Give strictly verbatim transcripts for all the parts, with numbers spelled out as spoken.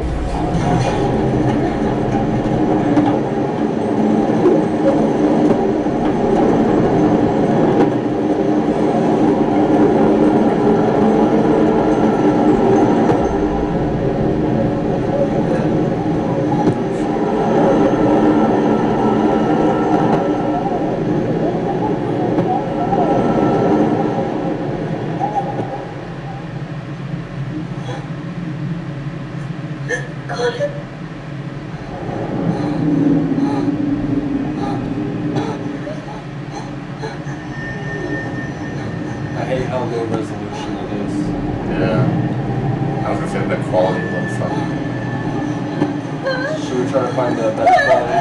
I hate how low resolution it is. Yeah. I was gonna say the quality looks something. Should we try to find the better quality?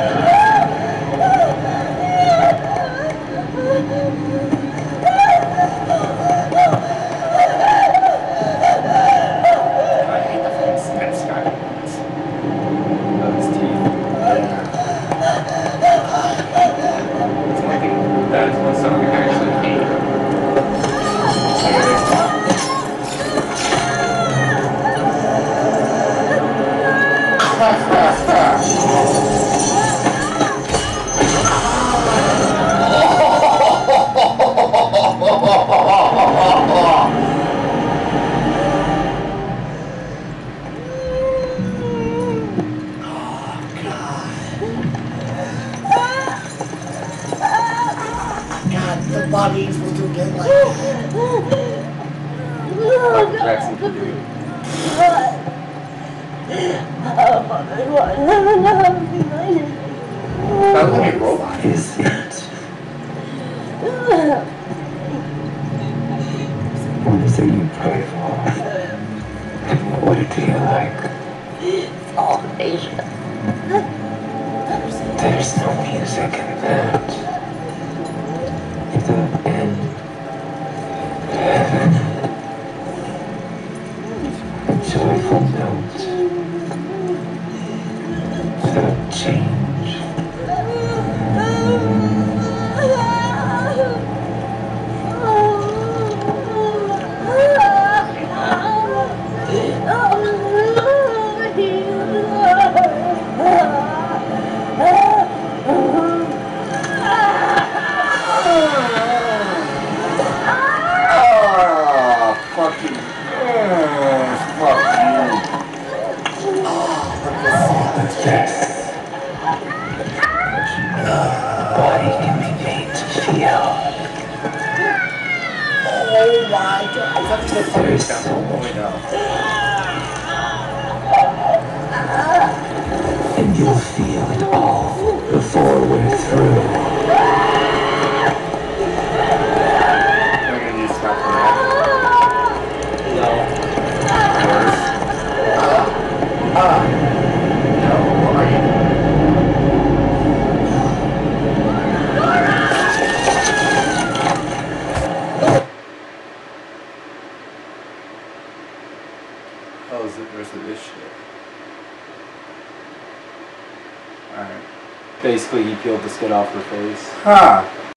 I hate the fucking step sky. That's teeth. Yeah. It's one thing that is one song I actually hate. Like it is. God, the body is supposed to get like Michael Jackson could do it. that was like a robot. Is it? What is it you pray for? And what do you like? Salvation. There's no music in that. The end. Heaven. A joyful note. The change. Oh, fucking. Oh, fuck you. Death. Body can be made to feel. Oh my god. I thought this was fucking There's down. so Oh, much wait, no. and you'll feel it all before we're through. We're gonna need to stop from that. No. Worse. Ah. Ah. No, what are you? Oh, is it the rest of this shit? Alright. Basically, he peeled the skin off her face. Huh.